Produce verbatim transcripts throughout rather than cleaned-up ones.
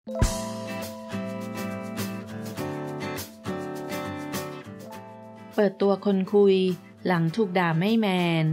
เปิดตัวคนคุยหลังถูกด่าไม่แมน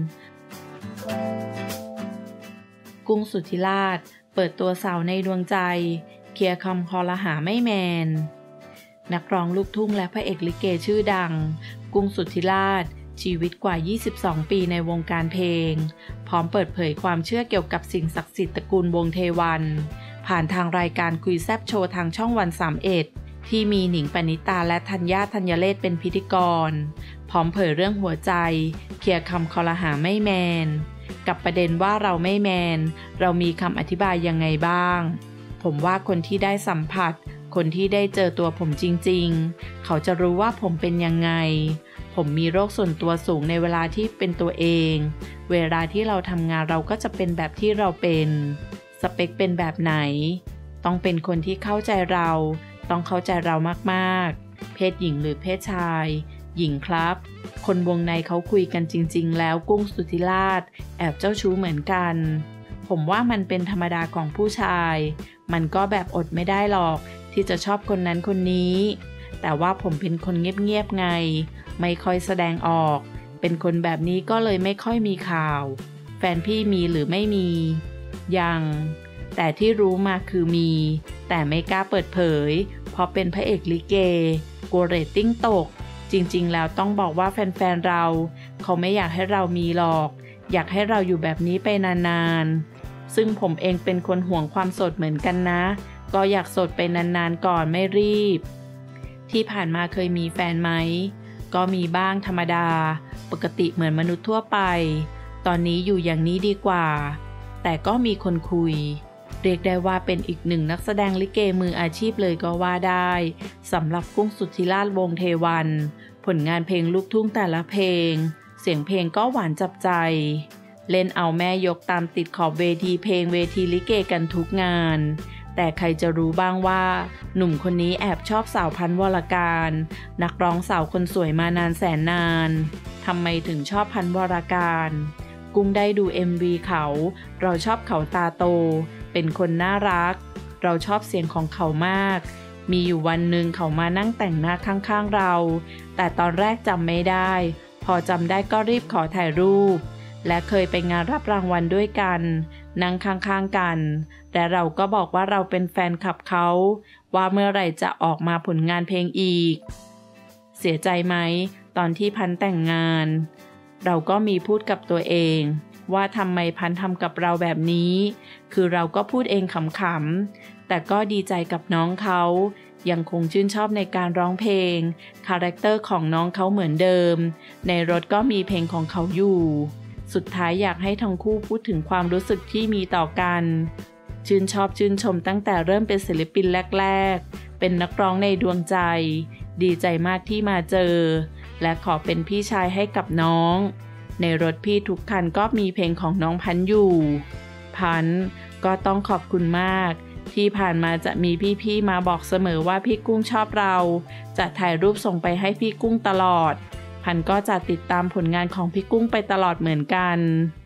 กุ้งสุทธิราชเปิดตัวสาวในดวงใจเคลียร์คำคอรหาไม่แมนนักร้องลูกทุ่งและพระเอกลิเกชื่อดังกุ้งสุทธิราชชีวิตกว่ายี่สิบสองปีในวงการเพลงพร้อมเปิดเผยความเชื่อเกี่ยวกับสิ่งศักดิ์สิทธิ์ตระกูลวงเทวันผ่านทางรายการคุยแซบโชว์ทางช่องวันสามสิบเอ็ดที่มีหนิงปณิตาและธัญญาธัญเรศเป็นพิธีกรพร้อมเผยเรื่องหัวใจเคลียร์คำคอรหาไม่แมนกับประเด็นว่าเราไม่แมนเรามีคำอธิบายยังไงบ้างผมว่าคนที่ได้สัมผัสคนที่ได้เจอตัวผมจริงๆเขาจะรู้ว่าผมเป็นยังไงผมมีโรคส่วนตัวสูงในเวลาที่เป็นตัวเองเวลาที่เราทำงานเราก็จะเป็นแบบที่เราเป็นสเปคเป็นแบบไหนต้องเป็นคนที่เข้าใจเราต้องเข้าใจเรามากๆเพศหญิงหรือเพศชายหญิงครับคนวงในเขาคุยกันจริงๆแล้วกุ้งสุทธิราชแอบเจ้าชู้เหมือนกันผมว่ามันเป็นธรรมดาของผู้ชายมันก็แบบอดไม่ได้หรอกที่จะชอบคนนั้นคนนี้แต่ว่าผมเป็นคนเงียบๆไงไม่ค่อยแสดงออกเป็นคนแบบนี้ก็เลยไม่ค่อยมีข่าวแฟนพี่มีหรือไม่มียังแต่ที่รู้มาคือมีแต่ไม่กล้าเปิดเผยเพราะเป็นพระเอกลิเกกลัวเรตติ้งตกจริงๆแล้วต้องบอกว่าแฟนๆเราเขาไม่อยากให้เรามีหรอกอยากให้เราอยู่แบบนี้ไปนานๆซึ่งผมเองเป็นคนห่วงความโสดเหมือนกันนะก็อยากโสดไปนานๆก่อนไม่รีบที่ผ่านมาเคยมีแฟนไหมก็มีบ้างธรรมดาปกติเหมือนมนุษย์ทั่วไปตอนนี้อยู่อย่างนี้ดีกว่าแต่ก็มีคนคุยเรียกได้ว่าเป็นอีกหนึ่งนักแสดงลิเกมืออาชีพเลยก็ว่าได้สำหรับกุ้งสุทธิราชวงศ์เทวันผลงานเพลงลูกทุ่งแต่ละเพลงเสียงเพลงก็หวานจับใจเล่นเอาแม่ยกตามติดขอบเวทีเพลงเวทีลิเกกันทุกงานแต่ใครจะรู้บ้างว่าหนุ่มคนนี้แอบชอบสาวพันธุ์วรการนักร้องสาวคนสวยมานานแสนนานทำไมถึงชอบพันธุ์วรการกุ้งได้ดู เอ็ม วี เขาเราชอบเขาตาโตเป็นคนน่ารักเราชอบเสียงของเขามากมีอยู่วันหนึ่งเขามานั่งแต่งหน้าข้างๆเราแต่ตอนแรกจำไม่ได้พอจำได้ก็รีบขอถ่ายรูปและเคยไปงานรับรางวัลด้วยกันนั่งข้างๆกันแต่เราก็บอกว่าเราเป็นแฟนคลับเขาว่าเมื่อไหร่จะออกมาผลงานเพลงอีกเสียใจไหมตอนที่พันแต่งงานเราก็มีพูดกับตัวเองว่าทำไมพันทำกับเราแบบนี้คือเราก็พูดเองขำๆแต่ก็ดีใจกับน้องเขายังคงชื่นชอบในการร้องเพลงคาแรคเตอร์ของน้องเขาเหมือนเดิมในรถก็มีเพลงของเขาอยู่สุดท้ายอยากให้ทั้งคู่พูดถึงความรู้สึกที่มีต่อกันชื่นชอบชื่นชมตั้งแต่เริ่มเป็นศิลปินแรกๆเป็นนักร้องในดวงใจดีใจมากที่มาเจอและขอเป็นพี่ชายให้กับน้องในรถพี่ทุกคันก็มีเพลงของน้องพันธุ์อยู่พันธุ์ก็ต้องขอบคุณมากที่ผ่านมาจะมีพี่ๆมาบอกเสมอว่าพี่กุ้งชอบเราจะถ่ายรูปส่งไปให้พี่กุ้งตลอดพันธุ์ก็จะติดตามผลงานของพี่กุ้งไปตลอดเหมือนกัน